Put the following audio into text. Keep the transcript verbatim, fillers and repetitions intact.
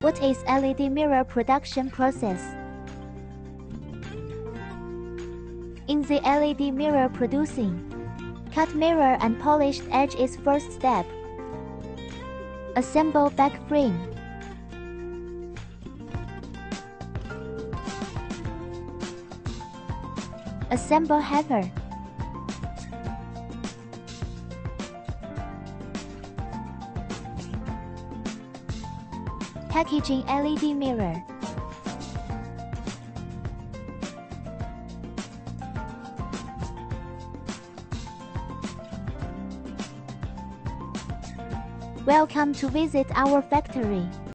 What is L E D mirror production process? In the L E D mirror producing, cut mirror and polished edge is first step. Assemble back frame. Assemble header. Packaging L E D mirror. Welcome to visit our factory.